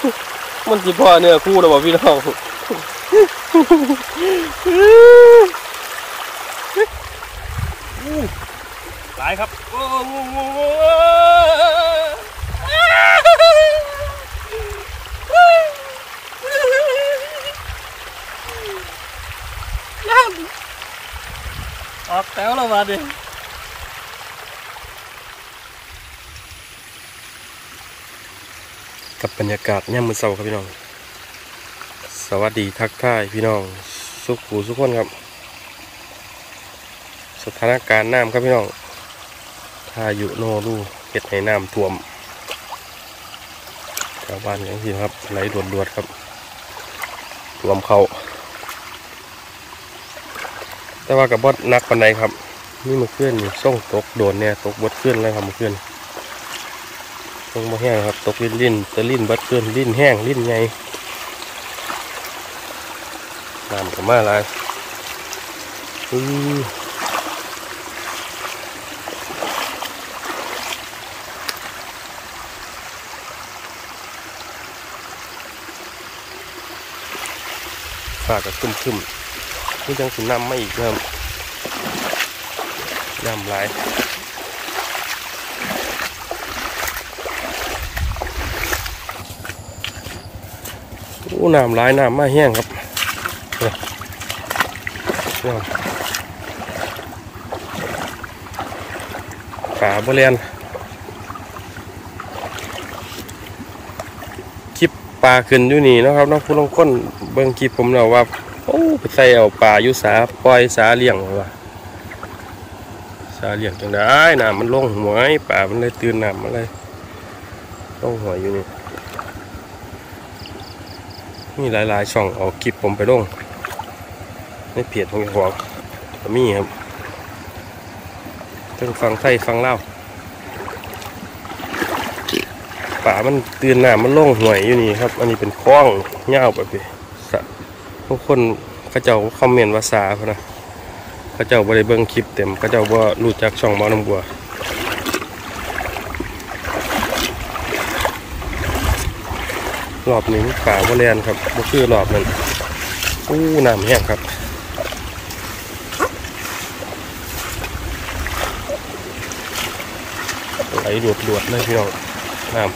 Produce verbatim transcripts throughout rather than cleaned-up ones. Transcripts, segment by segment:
มันสิพ่อเนื้อคู่หรอบ่พี่น้องหลายครับโอ้งูงูงูออกแถวแล้วมาดิกับบรรยากาศย่ำมือเสาครับพี่น้องสวัสดีทักทายพี่น้องสุขหูสุขคนครับสถานการณ์น้ำครับพี่น้องพายุโนรูเห็ดให้น้ำท่วมชาวบ้านอย่างที่ครับไหลรวดๆครับท่วมเขาแต่ว่ากับบดนักปันใดครับนี่มันเคลื่อนนี่ส่งตกโดนเนี่ยตกบดเคลื่อนเลยครับมันเคลื่อนตกมาแห้งครับตกลิ้นลิ้นตะลิ้นบดเคลื่อนลิ้นแห้งลิ้นใหญ่น้ำกับมาอะไรอือฝากกับขึ้นๆนี่จังสิน้ำไม่อีกเริ่มน้ำไหลโอ้น้ำไหลน้ำมาแห้งครับขาบริเวณคลิปปลาขึ้นอยู่นี่นะครับน้องผู้ลงค้นเบิ่งคลิปผมแล้วว่าโอ้ไปใส่เอาปลาอยู่สาปล่อยสาเลี้ยงว่าสาเลี้ยงจังได้น้ำมันลงหัวปลามันเลยตื่นน้ำมันเลยลงหัวอยู่นี่มีหลายๆช่องเอาคลิปผมไปลงในเพจของหัวมีครับทั้งฟังไทยฟังเล่าป่ามันตื่นน้ำมันลงห่วยอยู่นี่ครับอันนี้เป็นคลองเงาแบบนี้ทุกคนเขาเจ้าคอมเมนต์ว่าสาพนะเขาเจ้าบริเบิงคลิปเต็มเขาเจ้าว่ารู้จักช่องบ่อน้ำบัวรอบนี้ป่าบริเวณครับบ่คือรอบนั้นอู้น้ำแห้งครับไหลหลวดๆเลยพี่น้องน้ำ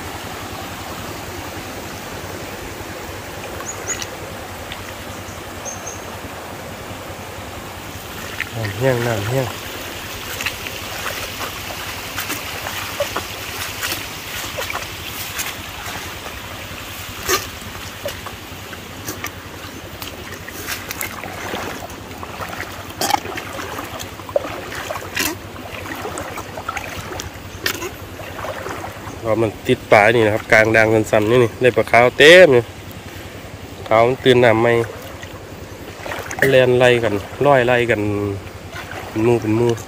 น้ำแห้งน้ำแห้งพอมันติดปลานี่นะครับกลางด่างสันๆนี่นี่เลยปลาขาวเต็มนี่ขาวมันตื่นน้ำไม่แลนไล่กันร้อยไล่กันเป็นมูเป็นมู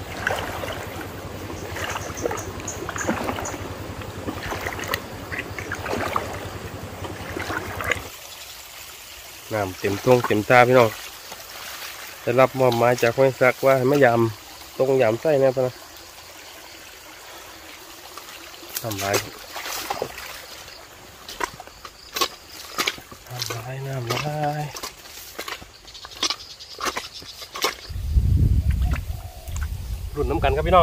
น้ำเต็มท้องเต็มตาพี่น้องจะรับมอบหมายจากห้อยซักว่าให้มายำตรงยำไส้เนี่ยพะนะทำไรทำไรน้ำไรรุ่นน้ำกันครับพี่น้อง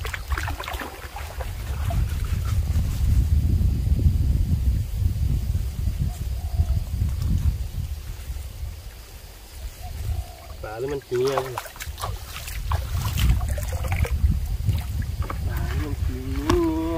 ปลาหรือมันขี้เงี้ยปลาหรือมันขี้เงี้ย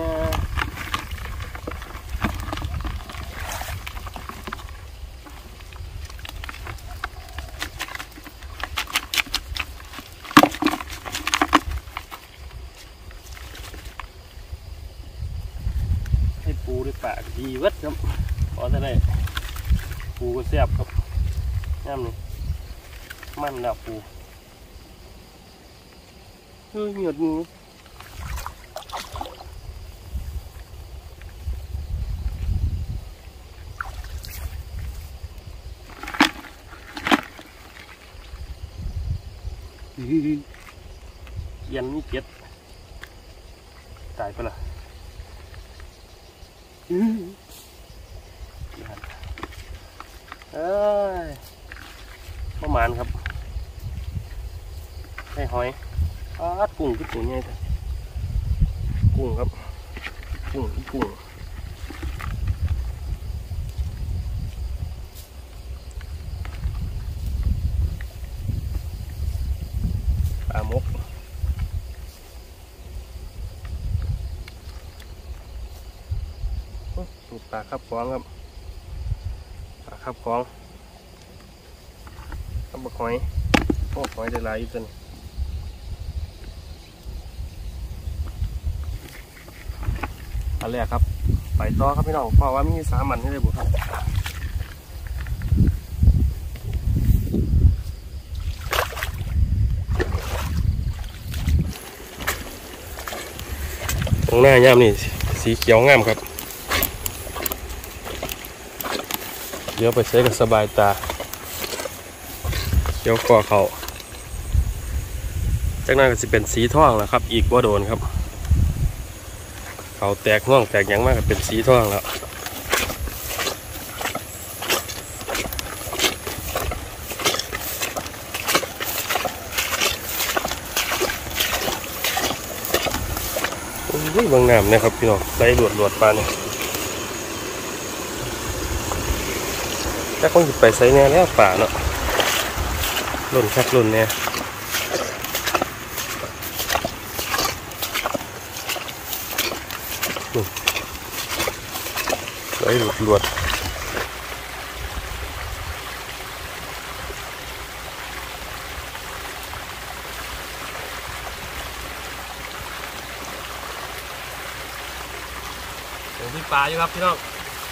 ปูด้วยปากดีวัดครับพอจะได้ปูก็แซ่บครับน้ำนี่มันแล้วปูเฮ้ยเหยียดงูยันนี่เจ็ดตายไปละอืมหอยปลากุ้งที่ตัวใหญ่เลยกุ้งครับกุ้งกุ้งปลาหมกสูตรปลาครับฟองครับปลาครับฟองกับบักหอยโอ้หอยได้หลายอยู่ตัวนี้อันแรกครับไปต่อครับพี่น้องเพราะว่ามีสามอันให้ได้บุครับตรงหน้าย่ามนี่สีเขียวงามครับเดี๋ยวไปใช้กับสบายตาเดี๋ยวก่อเขาจากนั้นก็จะเป็นสีทองแล้วครับอีกว่าโดนครับเขาแตกน่องแตกยังมากก็เป็นสีทองแล้วอุ้ยบางน้ำนะครับพี่น้องไหลหลวดหลวดปลาเนี่ยถ้าคงหยิบไปใส่แน่แล้วป่าเนาะหล่นคักหล่นเนี่ยไหลหลวดหลวดผมที่ปลาอยู่ครับพี่น้อง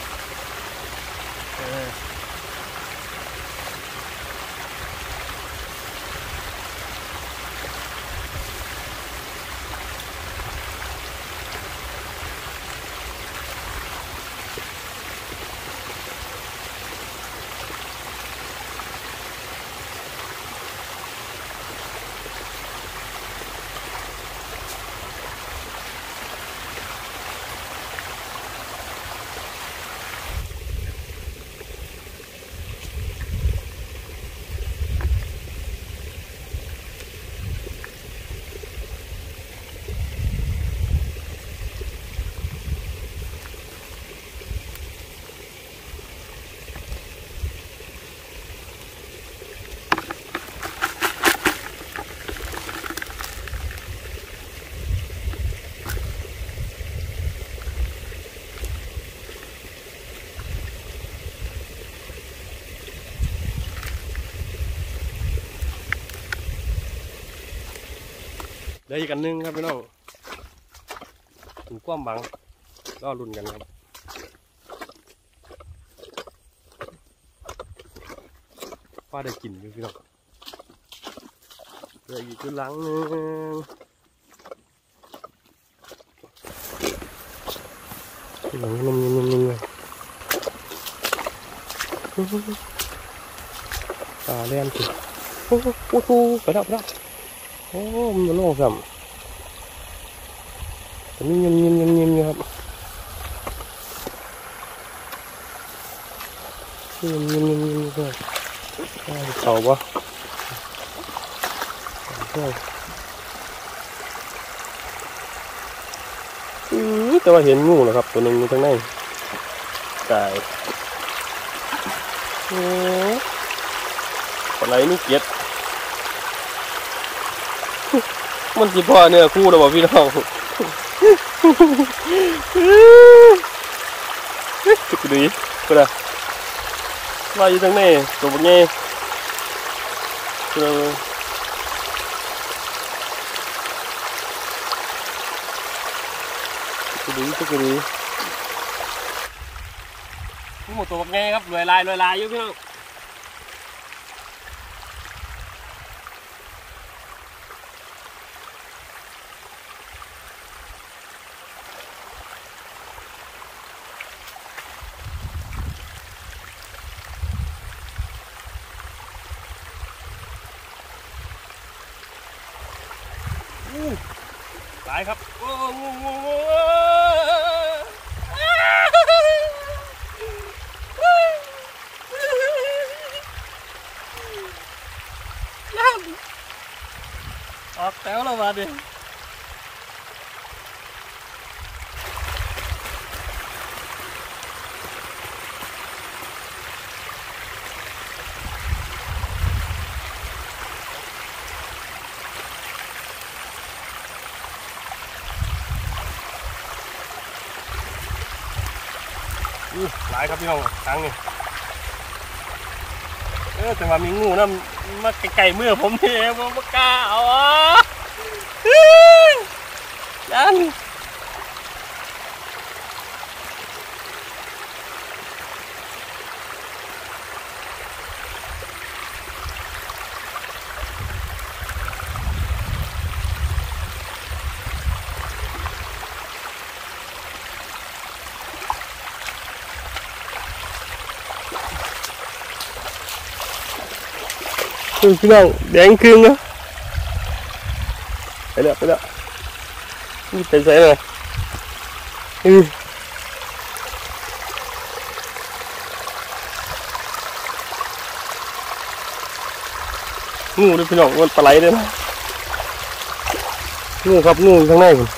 ได้อีกอันนึงครับพี่น้องถึงความบังก็รุนกันครับป้าได้กินอยู่พี่น้องเหลืออีกตัวหลังนึงตัวหลังนุ่มๆนุ่มๆเลยปลาเล่นสิโอ้โหโอ้โหไปแล้วไปแล้วโอ้มันโล่งสัมแต่นี่เงียบเงียบเงียบเงียบครับเงียบเงียบเงียบเงียบเลยเขาปะอือแต่ว่าเห็นงูนะครับตัวหนึ่งอยู่ข้างในตายโอ้อะไรนี่เกียดมันสิพ่อเนี่ยคู่เราบอกพี่น้องจุกดีก็ได้ลอยอยู่ทางนี้ตัวพวกนี้คือจุกดีจุกดีหมดตัวพวกนี้ครับรวยลายรวยลายอยู่พี่น้องหลายครับโอ้โหอดิหลายครับพี่น้องครั้งนี้เออแต่ว่ามีงูนะมาไก่เมื่อผมเองผมกล้าเอาอ่ะยันพี่น้องแดงครึ่งเนาะไปแล้วไปแล้วนี่เป็นไงเลยอืองูด้วยพี่น้องมันปลาไหลเลยนะงูครับงูข้างในผม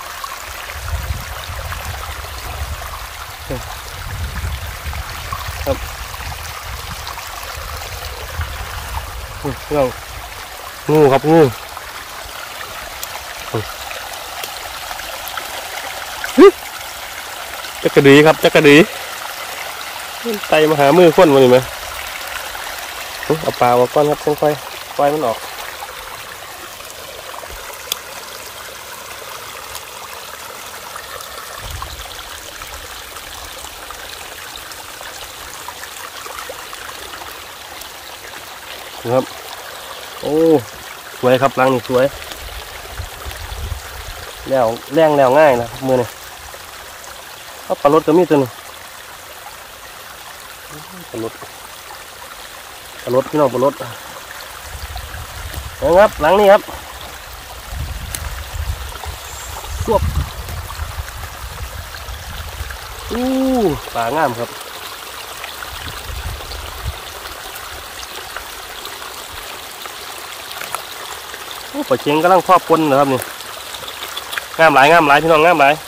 ครับพี่น้องงูครับงูจักระดีครับจักระดีไตมาหามือข้นมาหนิไหมเอาปลาว่าก้อนครับค่อยๆปล่อยมันออกครับโอ้สวยครับรังนี่สวยแล้วแรงแล้วง่ายนะครับมือนี่เอาปลารสก็มีตัวนึงปลารสปลารสพี่น้องปลารสนะครับหลังนี้ครับสวบอู้ปลางามครับปลาเชงกำลังครอบปนนะครับนี่งามหลายงามหลายพี่น้องงามหลาย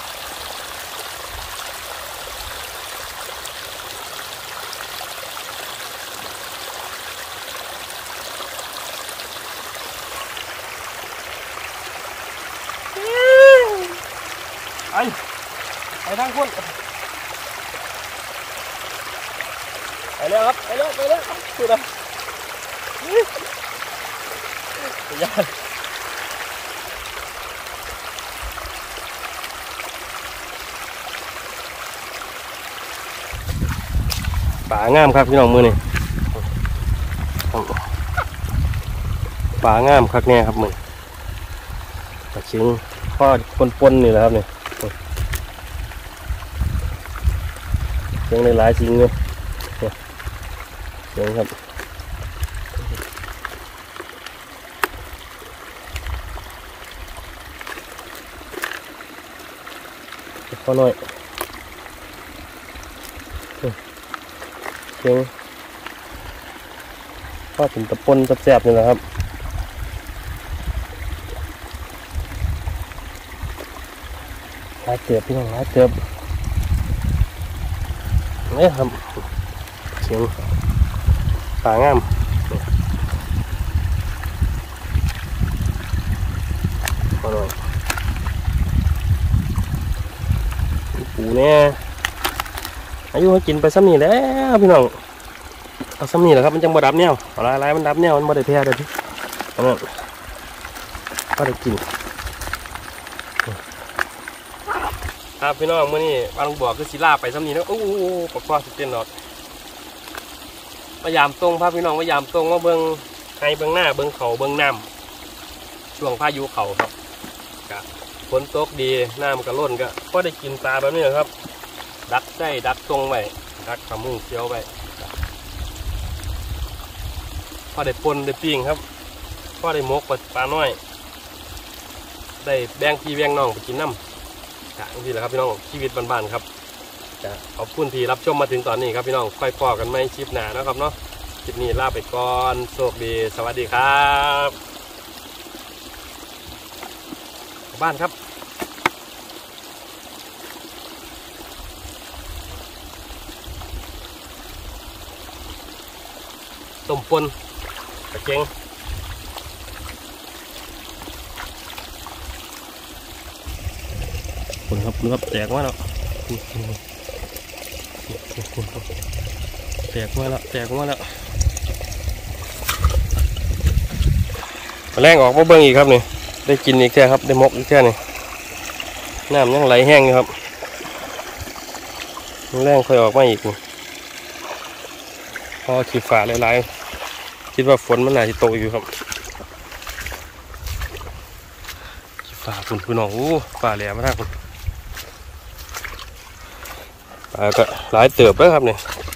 ไปไปทางคนไปแล้วครับไปแล้วไปแล้วสุดเลยยากป่างามครับพี่น้องมือนี่ป่างามครับเนี่ยครับมือปลาชิงพ่อปนๆนี่แหละครับเนี่ยเชียงในหลายชิงเลยเชียงครับพอหน่อยเชียงพ่อถึงตะปนตะแสบนี่แหละครับหลายเกือบพี่น้องหลายเกือบนี่ครับเชียงปลางามพอหน่อยปูเนี่ยอายุให้กินไปซ้ำนี่แล้วพี่น้องเอาซ้ำนี่แหละครับมันจังบ่ดับเนี่ยเอาลายลายมันดับเนี่ยมันบ่ได้แพ้เลยพี่เอาหมดก็ได้กินครับพี่น้องมื่อนี้บางบัวคือศิลาไปซ้ำนี่แล้วโอ้โหปลาคว้าสุดเต้นหลอดพยายามตรงพาพี่น้องพยายามตรงว่าเบิ้งไฮเบิ้งหน้าเบิ้งเขาเบิ้งน้ำช่วงพายุเขาครับฝนตกดีน้ำกระล้นก็ก็ได้กินปลาแบบนี้ครับดักได้ดักตรงไว้ดักขมุ้งเคี้ยวไว้พอได้ปนได้ปิ้งครับพอได้มกปลาน้อยได้แบ่งพี่แบ่งน้องไปกินน้ำกะนี่แหละครับพี่น้องชีวิตบ้านๆครับจะขอบคุณที่รับชมมาถึงตอนนี้ครับพี่น้องค่อยพอกันไหมคลิปหน้านะครับเนาะคลิปนี้ลาไปก่อนโชคดีสวัสดีครับบ้านครับต้มปนกระเจงคนครับเนื้อแตกมาแล้วแตกมาแล้วแตกมาแล้วแรงออกมาเบิ่งอีกครับนี่ได้กินอีกแค่ครับได้มกอีกแค่นี่น้ำยังไหลแห้งอยู่ครับแรงค่อยออกมาอีกพอขีดฝาหลายๆคิดว่าฝนมันน่าจะตกอยู่ครับขีดฝาคุณพี่น้องโอ้ฝาแหลมมากคุณปลาก็หลายเติบแล้วครับเนี่ย